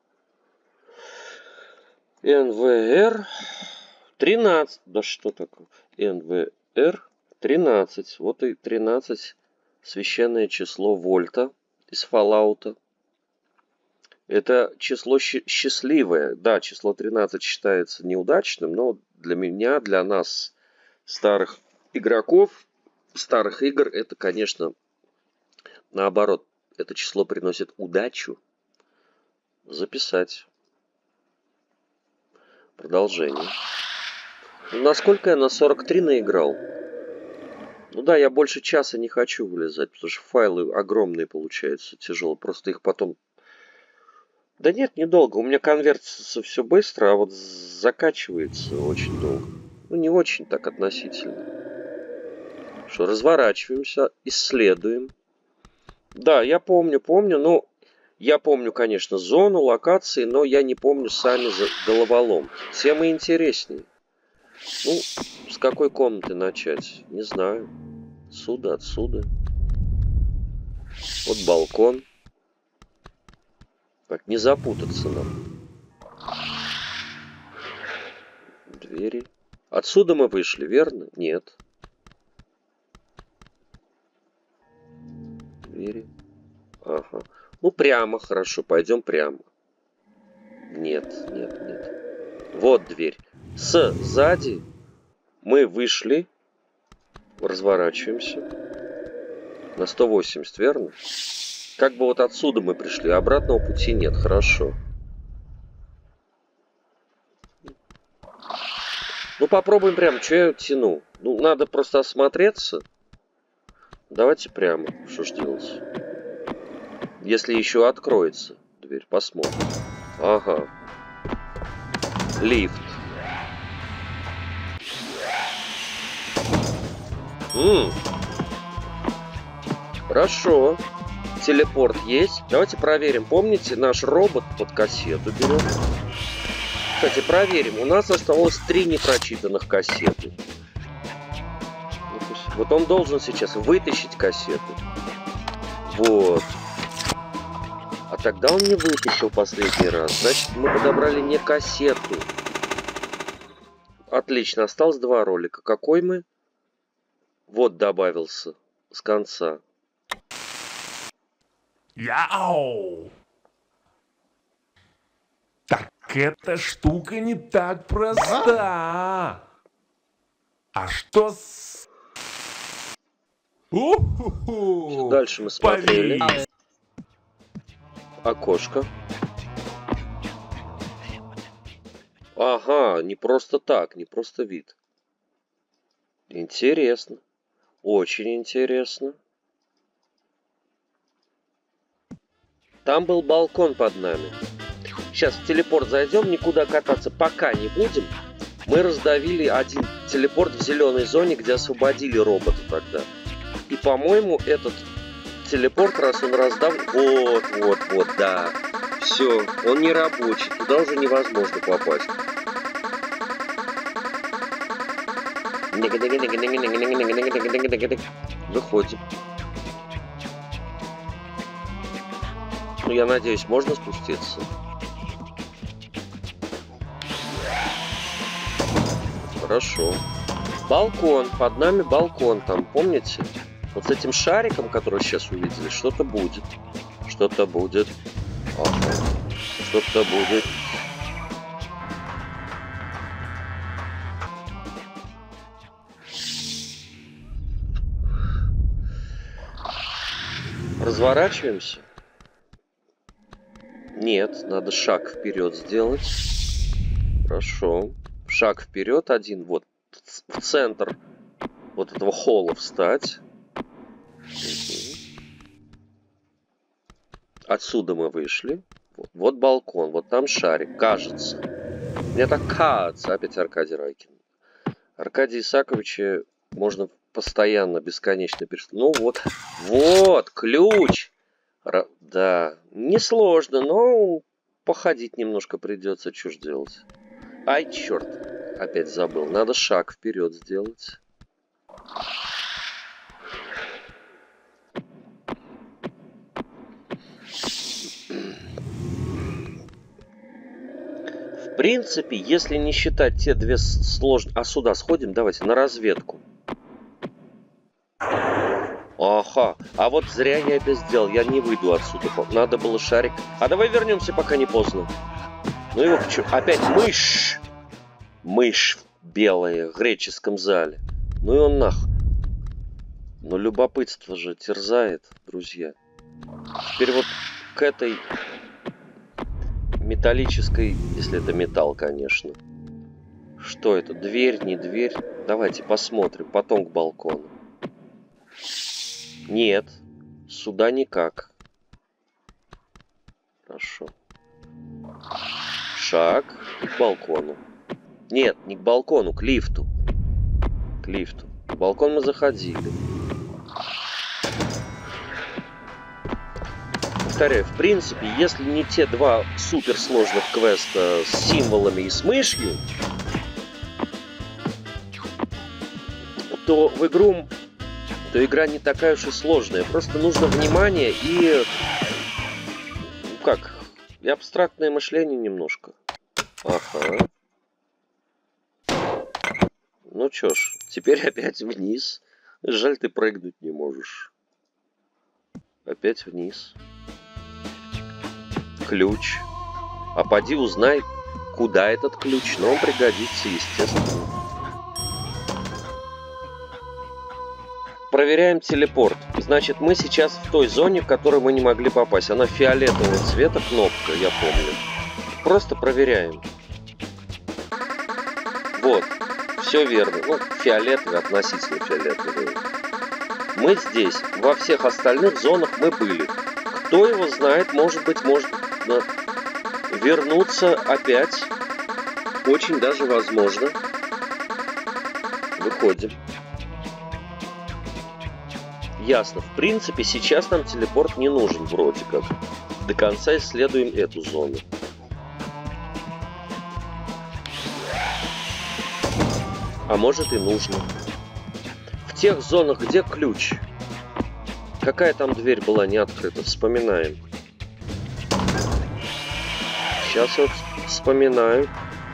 эн вэ эр тринадцать. Да что такое? эн вэ эр тринадцать. Вот и тринадцать. Священное число вольта из Fallout. Это число счастливое. Да, число тринадцать считается неудачным, но для меня, для нас, старых игроков, старых игр, это, конечно, наоборот. Это число приносит удачу. Записать. Продолжение. Ну, насколько я на сорок три наиграл? Ну да, я больше часа не хочу вылезать, потому что файлы огромные получаются, тяжело. Просто их потом... Да нет, недолго. У меня конвертится все быстро, а вот закачивается очень долго. Ну, не очень так относительно. Что, разворачиваемся, исследуем. Да, я помню, помню, ну... Я помню, конечно, зону, локации, но я не помню сами головоломки. Темы интереснее. Ну, с какой комнаты начать? Не знаю. Отсюда, отсюда. Вот балкон. Так, не запутаться нам. Двери. Отсюда мы вышли, верно? Нет. Двери. Ага. Ну, прямо, хорошо, пойдем прямо. Нет, нет, нет. Вот дверь. С сзади мы вышли. Разворачиваемся. На сто восемьдесят, верно? Как бы вот отсюда мы пришли, а обратного пути нет. Хорошо. Ну, попробуем прям. Что я тяну? Ну, надо просто осмотреться. Давайте прямо. Что ж делать? Если еще откроется дверь, посмотрим. Ага. Лифт. М-м. Хорошо. Телепорт есть. Давайте проверим. Помните, наш робот под кассету берет? Кстати, проверим. У нас осталось три непрочитанных кассеты. Вот он должен сейчас вытащить кассету. Вот. А тогда он не вытащил последний раз. Значит, мы подобрали не кассету. Отлично. Осталось два ролика. Какой мы? Вот добавился. С конца. Яу! Так эта штука не так проста. А что с... У-ху-ху! Дальше мы смотрели. Повис. Окошко. Ага, не просто так, не просто вид. Интересно. Очень интересно. Там был балкон под нами. Сейчас в телепорт зайдем, никуда кататься пока не будем. Мы раздавили один телепорт в зеленой зоне, где освободили робота тогда. И, по-моему, этот телепорт, раз он раздав... Вот, вот, вот, да. Все, он не рабочий, туда уже невозможно попасть. Выходим. Ну, я надеюсь, можно спуститься? Хорошо. Балкон. Под нами балкон там, помните? Вот с этим шариком, который сейчас увидели, что-то будет. Что-то будет. Ага. Что-то будет. Разворачиваемся? Нет, надо шаг вперед сделать. Хорошо. Шаг вперед один. Вот в центр вот этого холла встать. Отсюда мы вышли. Вот, вот балкон, вот там шарик. Кажется. Мне так кажется. Опять Аркадий Райкин. Аркадия Исаковича можно постоянно, бесконечно перестать. Ну вот. Вот, ключ. Ра... Да, несложно, но походить немножко придется. Что ж делать? Ай, черт. Опять забыл. Надо шаг вперед сделать. В принципе, если не считать те две сложные... А сюда сходим? Давайте на разведку. Ага. А вот зря я это сделал. Я не выйду отсюда. Надо было шарик. А давай вернемся, пока не поздно. Ну его почему? Опять мышь. Мышь белая в греческом зале. Ну и он нах. Но любопытство же терзает, друзья. Теперь вот к этой металлической, если это металл, конечно. Что это? Дверь, не дверь? Давайте посмотрим. Потом к балкону. Нет. Сюда никак. Хорошо. Шаг к балкону. Нет, не к балкону, к лифту. К лифту. В балкон мы заходили. Повторяю, в принципе, если не те два суперсложных квеста с символами и с мышью, то в игру, то игра не такая уж и сложная. Просто нужно внимание и, ну как, и абстрактное мышление немножко. Ага. Ну чё ж, теперь опять вниз. Жаль, ты прыгнуть не можешь. Опять вниз. Ключ. А поди узнай, куда этот ключ. Но он пригодится, естественно. проверяем телепорт. Значит, мы сейчас в той зоне, в которую мы не могли попасть. Она фиолетового цвета, кнопка, я помню. Просто проверяем. Вот. Все верно. Ну, фиолетовый, относительно фиолетовый. Мы здесь. Во всех остальных зонах мы были. Кто его знает, может быть, может да, вернуться опять. Очень даже возможно. Выходим. Ясно. В принципе, сейчас нам телепорт не нужен вроде как. До конца исследуем эту зону. А может и нужно. В тех зонах, где ключ. Какая там дверь была не открыта? Вспоминаем. Сейчас вот вспоминаю.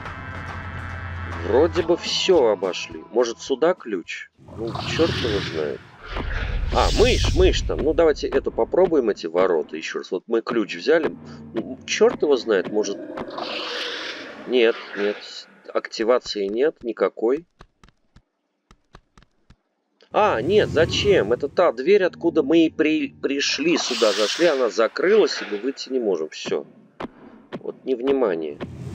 Вроде бы все обошли. Может, сюда ключ? Ну, черт его знает. А, мышь, мышь там. Ну, давайте это попробуем, эти ворота еще раз. Вот мы ключ взяли. Ну, черт его знает, может... Нет, нет. Активации нет никакой. А, нет, зачем? Это та дверь, откуда мы и при... пришли сюда. Зашли, она закрылась, и мы выйти не можем. Все. Вот невнимание.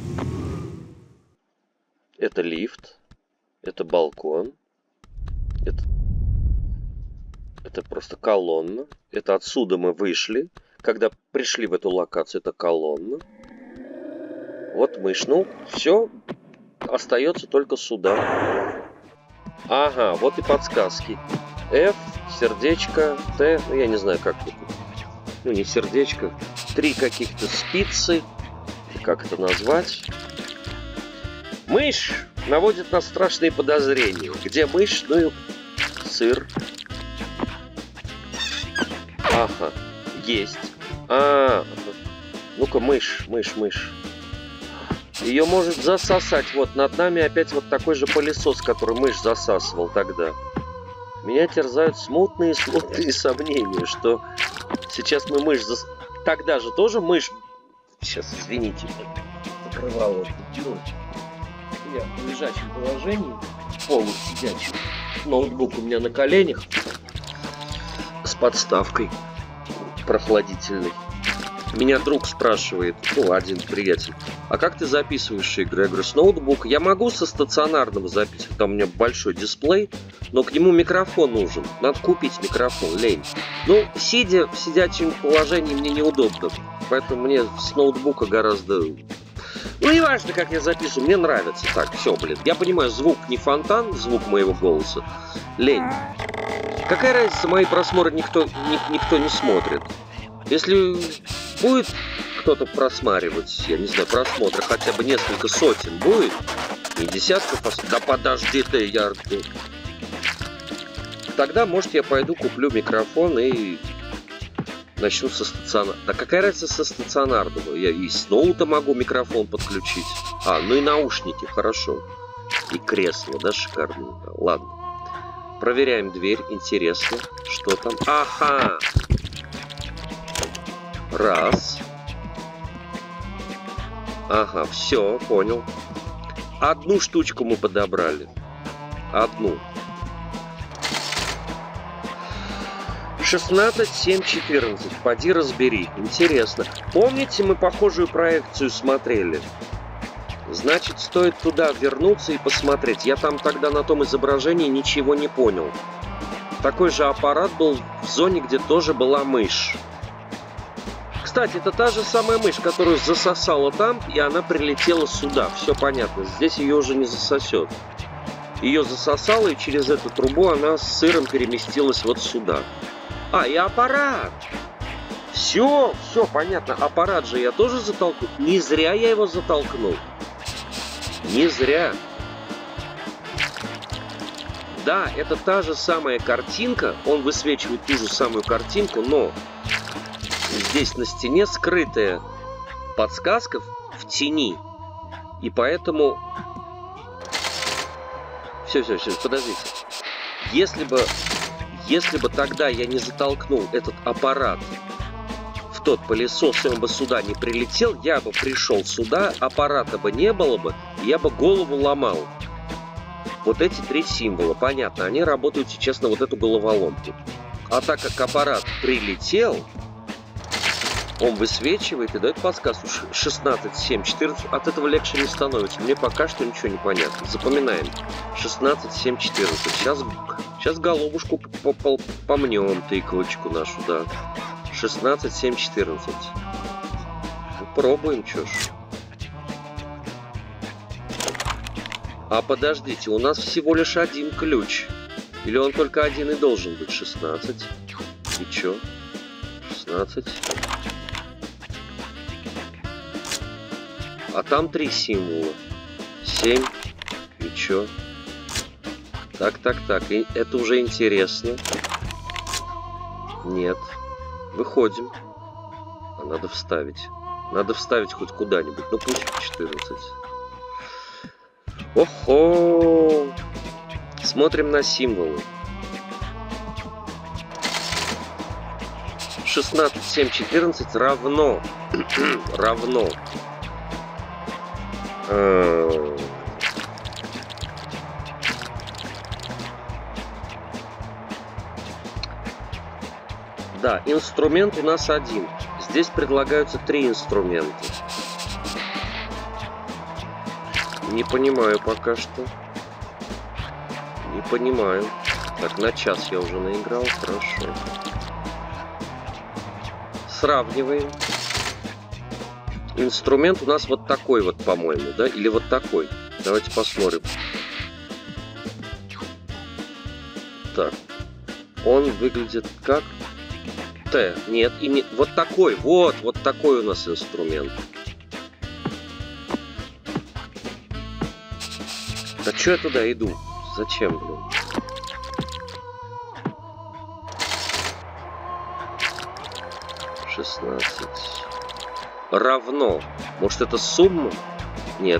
Это лифт. Это балкон. Это... Это просто колонна. Это отсюда мы вышли. Когда пришли в эту локацию, это колонна. Вот мышь. Ну, все. Остается только сюда. Ага, вот и подсказки. F, сердечко, Т. Ну, я не знаю, как это. Ну, не сердечко. Три каких-то спицы. Как это назвать? Мышь наводит на страшные подозрения. Где мышь? Ну и сыр. Ага, есть. А, ну-ка, мышь, мышь, мышь. Ее может засосать. Вот над нами опять вот такой же пылесос, который мышь засасывал тогда. Меня терзают смутные-смутные сомнения, что сейчас мы мышь зас... Тогда же тоже мышь... Сейчас, извините, закрывал вот дело. Я в лежачем положении, полусидячем. Ноутбук у меня на коленях. С подставкой прохладительной. Меня друг спрашивает, ну, один приятель, а как ты записываешь игры? Я говорю, с ноутбука. Я могу со стационарного записывать, там у меня большой дисплей, но к нему микрофон нужен. Надо купить микрофон, лень. Ну, сидя в сидячем положении мне неудобно, поэтому мне с ноутбука гораздо... Ну, не важно, как я записываю, мне нравится. Так, все, блин. Я понимаю, звук не фонтан, звук моего голоса. Лень. Какая разница, мои просмотры никто, ни, никто не смотрит. Если будет кто-то просматривать, я не знаю, просмотры хотя бы несколько сотен будет, не десятков, да подожди ты, я... Тогда, может, я пойду куплю микрофон и начну со стационарного. Да какая разница со стационарного? Я и с ноута могу микрофон подключить. А, ну и наушники, хорошо. И кресло, да, шикарное. Ладно. Проверяем дверь, интересно, что там. Ага! Раз. Ага, все, понял. Одну штучку мы подобрали. Одну. шестнадцать, семь, четырнадцать. Поди разбери. Интересно. Помните, мы похожую проекцию смотрели? Значит, стоит туда вернуться и посмотреть. Я там тогда на том изображении ничего не понял. Такой же аппарат был в зоне, где тоже была мышь. Кстати, это та же самая мышь, которую засосала там, и она прилетела сюда. Все понятно. Здесь ее уже не засосет. Ее засосало, и через эту трубу она с сыром переместилась вот сюда. А, и аппарат! Все, все понятно. Аппарат же я тоже затолкнул. Не зря я его затолкнул. Не зря. Да, это та же самая картинка. Он высвечивает ту же самую картинку, но здесь на стене скрытая подсказка в тени. И поэтому... Все, все, все, подождите. Если бы, если бы тогда я не затолкнул этот аппарат в тот пылесос, и он бы сюда не прилетел, я бы пришел сюда, аппарата бы не было бы, я бы голову ломал. вот эти три символа. Понятно, они работают сейчас на вот эту головоломку. А так как аппарат прилетел, он высвечивает и дает подсказку шестнадцать, семь, четырнадцать. От этого легче не становится. Мне пока что ничего не понятно. Запоминаем. шестнадцать, семь, четырнадцать. Сейчас, сейчас головушку помнем, тыковочку нашу, да. шестнадцать, семь, четырнадцать. Ну, пробуем, чё ж. А подождите, у нас всего лишь один ключ. Или он только один и должен быть? шестнадцать. И чё? шестнадцать. А там три символа. семь. И чё? Так, так, так. И это уже интересно. Нет. Выходим. А надо вставить. Надо вставить хоть куда-нибудь. Ну пусть четырнадцать. Охо! Смотрим на символы. шестнадцать, семь, четырнадцать равно. равно. Э да, инструмент у нас один. Здесь предлагаются три инструмента. Не понимаю пока что. Не понимаю. Так, на час я уже наиграл. Хорошо. Сравниваем. Инструмент у нас вот такой вот, по-моему, да? Или вот такой. Давайте посмотрим. Так. Он выглядит как Т. Нет, и не... Вот такой. Вот, вот такой у нас инструмент. Да чё я туда иду? Зачем, блин? шестнадцать. Равно. Может, это сумма? Нет.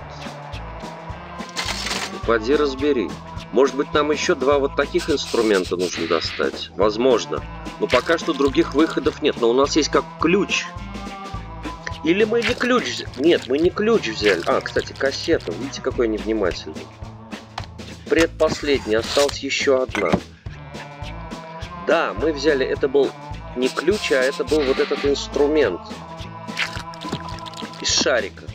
Ну, поди разбери. Может быть, нам еще два вот таких инструмента нужно достать? Возможно. Но пока что других выходов нет. Но у нас есть как ключ. Или мы не ключ взяли? Нет, мы не ключ взяли. А, кстати, кассета. Видите, какой невнимательный. Предпоследняя. Осталась еще одна. Да, мы взяли... Это был не ключ, а это был вот этот инструмент. Из шарика.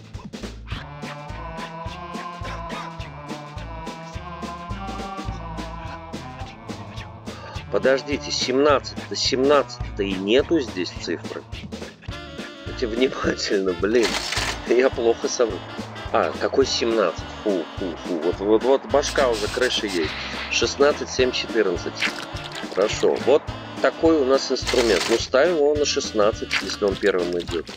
Подождите, семнадцать. До семнадцать-то и нету здесь цифры. Будьте внимательно, блин. Я плохо сам... А, какой семнадцать? Фу, фу, фу. Вот, вот, вот башка уже крыши есть. шестнадцать, семь, четырнадцать. Хорошо. Вот такой у нас инструмент. Ну, ставим его на шестнадцать, если он первым идет.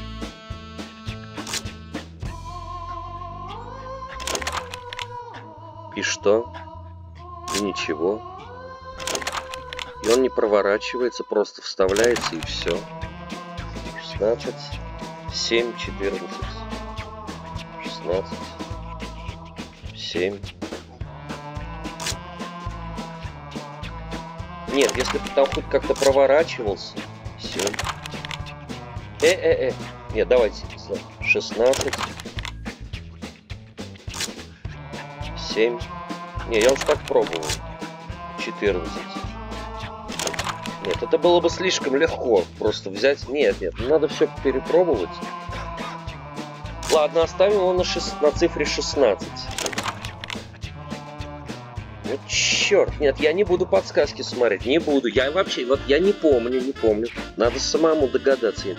И что? И ничего. И он не проворачивается, просто вставляется и все. шестнадцать, семь, четырнадцать. шестнадцать, семь. Нет, если бы там хоть как-то проворачивался. семь. Э-э-э. Нет, давайте. шестнадцать. семь. Не, я уж так пробовал. четырнадцать. Нет, это было бы слишком легко. Просто взять... Нет, нет, надо все перепробовать. Ладно, оставим его на, шест... на цифре шестнадцать. Ну, черт, нет, я не буду подсказки смотреть, не буду. Я вообще, вот я не помню, не помню. Надо самому догадаться.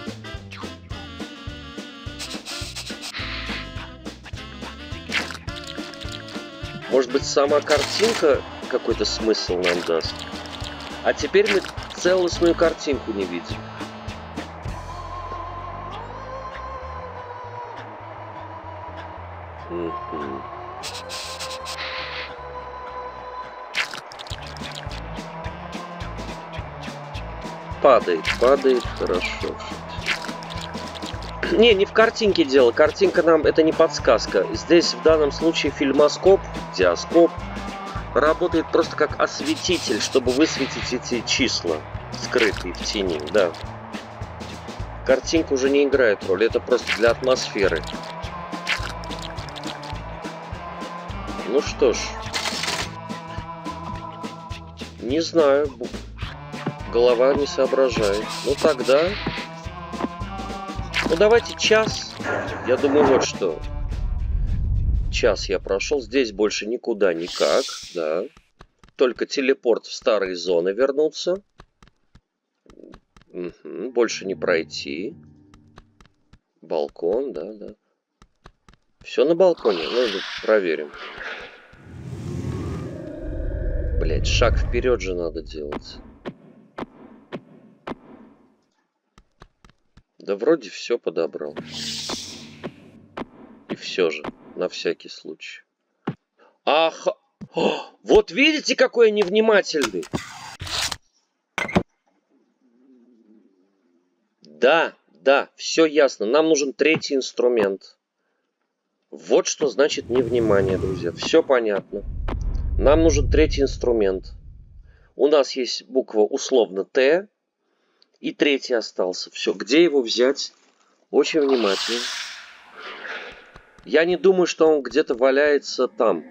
Может быть, сама картинка какой-то смысл нам даст. А теперь мы целостную картинку не видим. Угу. Падает, падает, хорошо. Не, не в картинке дело. Картинка нам это не подсказка. Здесь в данном случае фильмоскоп, диаскоп работает просто как осветитель, чтобы высветить эти числа, скрытые в тени, да. Картинка уже не играет роль, это просто для атмосферы. Ну что ж. Не знаю. Голова не соображает. Ну тогда... Ну давайте час. Я думаю, вот что. Час я прошел. Здесь больше никуда никак. Да. Только телепорт в старые зоны вернуться. Угу. Больше не пройти. Балкон, да, да. Все на балконе. Ну, проверим. Блять, шаг вперед же надо делать. Да вроде все подобрал. И все же, на всякий случай. Ах! О, вот видите, какой я невнимательный? Да, да, все ясно. Нам нужен третий инструмент. Вот что значит невнимание, друзья. Все понятно. Нам нужен третий инструмент. У нас есть буква условно Т. И третий остался. Все. Где его взять? Очень внимательно. Я не думаю, что он где-то валяется там.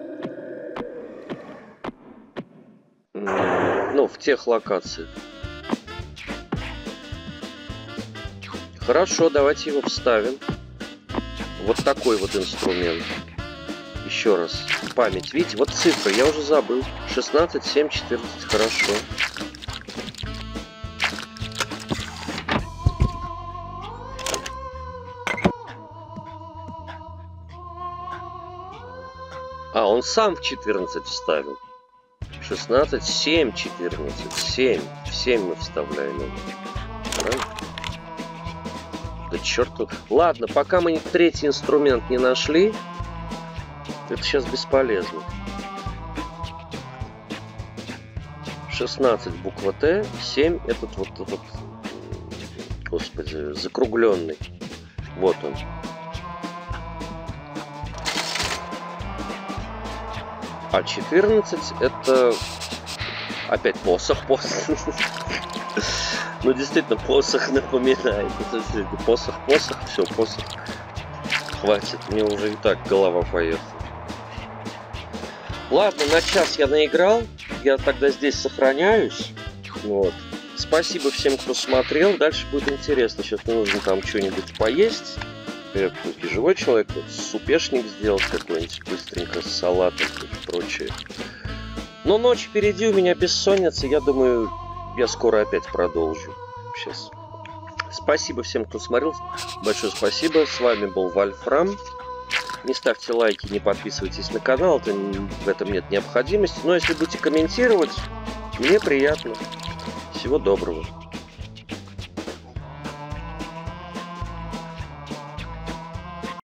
Ну, в тех локациях. Хорошо, давайте его вставим. Вот такой вот инструмент. Еще раз. Память. Видите, вот цифры. Я уже забыл. шестнадцать, семь, четырнадцать. Хорошо. А, он сам в четырнадцать вставил. шестнадцать, семь, четырнадцать. семь. В семь мы вставляем. Правильно? Да черт. Ладно, пока мы третий инструмент не нашли, это сейчас бесполезно. шестнадцать буква Т, семь этот вот этот, господи, закругленный. Вот он. А четырнадцать это опять посох, посох. Ну действительно, посох напоминает. Посох, посох, все, посох. Хватит, мне уже и так голова поехала. Ладно, на час я наиграл. Я тогда здесь сохраняюсь. Вот. Спасибо всем, кто смотрел. Дальше будет интересно. Сейчас мне нужно там что-нибудь поесть. Я все-таки живой человек. Вот, супешник сделать какой-нибудь быстренько с салатом и прочее. Но ночь впереди, у меня бессонница. Я думаю, я скоро опять продолжу. Сейчас. Спасибо всем, кто смотрел. Большое спасибо. С вами был Вольфрам. Не ставьте лайки, не подписывайтесь на канал. Это, в этом нет необходимости. Но если будете комментировать, мне приятно. Всего доброго.